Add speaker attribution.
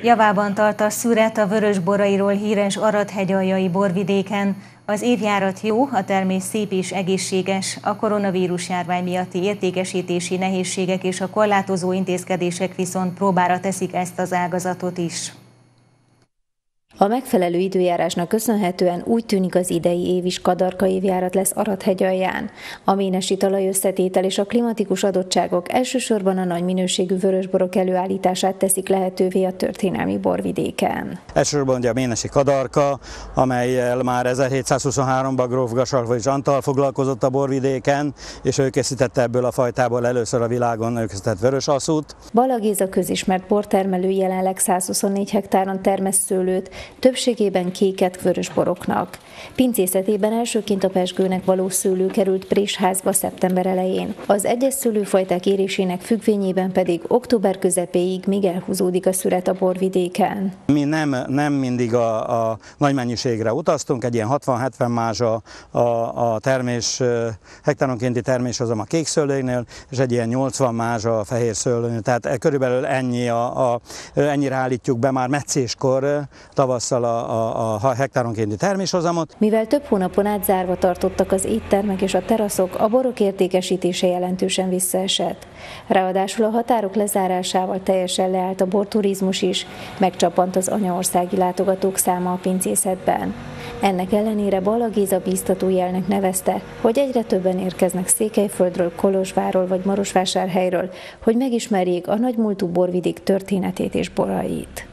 Speaker 1: Javában tart a szüret a vörösborairól híres Arad-hegyaljai borvidéken. Az évjárat jó, a termés szép és egészséges, a koronavírus járvány miatti értékesítési nehézségek és a korlátozó intézkedések viszont próbára teszik ezt az ágazatot is.
Speaker 2: A megfelelő időjárásnak köszönhetően úgy tűnik, az idei év is kadarka évjárat lesz Arad-hegyalján. A ménesi talajösszetétel és a klimatikus adottságok elsősorban a nagy minőségű vörösborok előállítását teszik lehetővé a történelmi borvidéken.
Speaker 3: Elsősorban ugye a ménesi kadarka, amellyel már 1723-ban gróf Gasalvos Antal foglalkozott a borvidéken, és ő készítette ebből a fajtából először a világon készített vörösasszút.
Speaker 2: Balla Géza közismert bortermelő jelenleg 124 hektáron termeszt szőlőt, többségében kéket vörösboroknak. Pincészetében elsőként a pezsgőnek való szőlő került présházba szeptember elején. Az egyes szőlőfajták érésének függvényében pedig október közepéig még elhúzódik a szüret a borvidéken.
Speaker 3: Mi nem mindig a nagy mennyiségre utaztunk, egy ilyen 60-70 mázs a termés, hektáronkénti terméshozam a kék szőlőnél, és egy ilyen 80 mázs a fehér szőlőnél. Tehát körülbelül ennyire állítjuk be már meccéskor tavasszal a hektáronkénti terméshozamot.
Speaker 2: Mivel több hónapon át zárva tartottak az éttermek és a teraszok, a borok értékesítése jelentősen visszaesett. Ráadásul a határok lezárásával teljesen leállt a borturizmus is, megcsapant az anyaországi látogatók száma a pincészetben. Ennek ellenére Balla Géza bíztatójelnek nevezte, hogy egyre többen érkeznek Székelyföldről, Kolozsvárról vagy Marosvásárhelyről, hogy megismerjék a nagymúltú borvidék történetét és borait.